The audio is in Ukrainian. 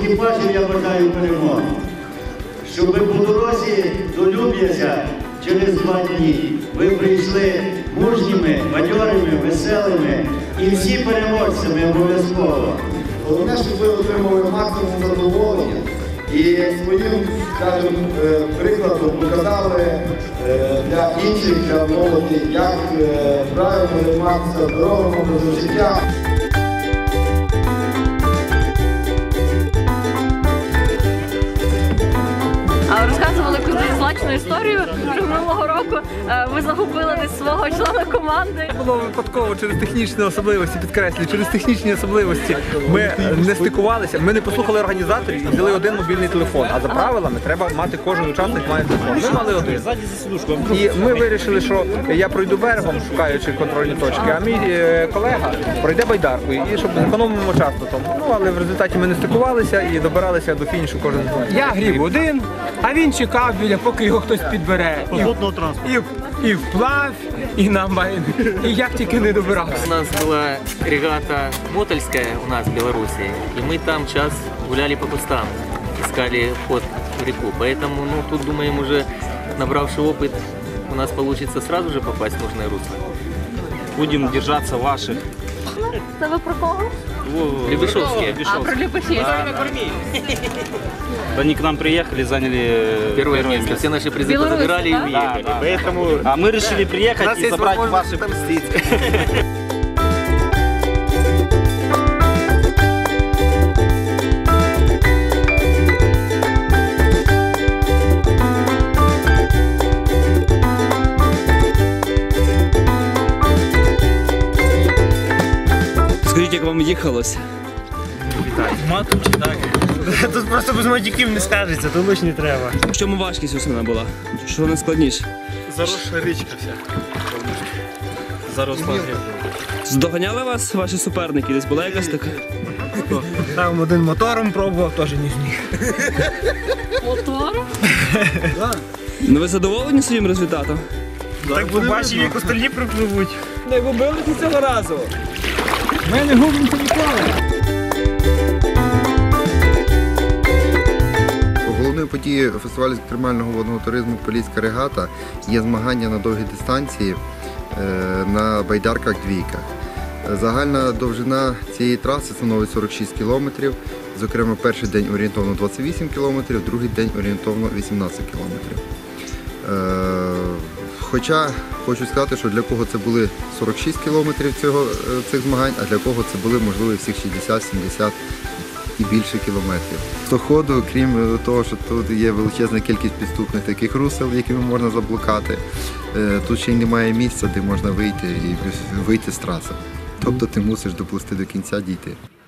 екіпажів я бажаю перемоги. Щоб по дорозі до Люб'язя через 2 дні ви прийшли мужніми, бадьорими, веселими і всі переможцями обов'язково. Головне, щоб ви отримали максимум задоволення і своїм, скажімо, прикладом показали для інших, для молоді, як правильно займатися здоровим образом життя. Розказували кудись злачну історію, що минулого року ви загубили десь свого члена команди. Це було випадково через технічні особливості, підкреслюю, через технічні особливості. Ми не стикувалися, ми не послухали організаторів і взяли один мобільний телефон. А за правилами треба мати, кожен учасник має телефон. Ми мали один. І ми вирішили, що я пройду берегом, шукаючи контрольні точки, а мій колега пройде байдаркою, і щоб економимо час на тому. Ну, але в результаті ми не стикувалися і добиралися до фінішу кожен. Я грів один, а він чекав біля, поки його хтось підбере. І вплав, і на майн. І як тільки не добирався. У нас была регата Мотольская у нас в Беларуси, и мы там час гуляли по кустам, искали вход в реку. Поэтому, ну, тут, думаем, уже набравший опыт, у нас получится сразу же попасть в нужное русло. Будем держаться ваших. Це ви про кого? Лебешовские. А, про Любашів. Они к нам приехали, заняли Первое место. Все наши призы Беларусь, позабирали и да? уехали. Да. Поэтому, а мы решили приехать и забрать ваши. Скажіть, як вам їхалося? Матом чи так? Тут просто без матюків не скажеться, тут лиш не треба. В чому важкість основна була? Що найскладніше? Заросла річка вся. Заросла гриб. Здоганяли вас ваші суперники? Десь була якась така? Там один мотором пробував, теж не зміг. Мотором? Ну ви задоволені своїм результатом? Так побачив, як остальні пропливуть. Не губилися цього разу. Ми не губимося ніколи. Головною подією фестивалю екстремального водного туризму «Поліська регата» є змагання на довгі дистанції на байдарках-двійках. Загальна довжина цієї траси становить 46 кілометрів, зокрема перший день орієнтовно 28 кілометрів, другий день орієнтовно 18 кілометрів. Хоча хочу сказати, що для кого це були 46 кілометрів цих змагань, а для кого це були, можливо, всіх 60, 70 і більше кілометрів. З ходу, крім того, що тут є величезна кількість підступних таких русел, якими можна заблукати, тут ще й немає місця, де можна вийти з траси. Тобто ти мусиш доплисти до кінця, дійти.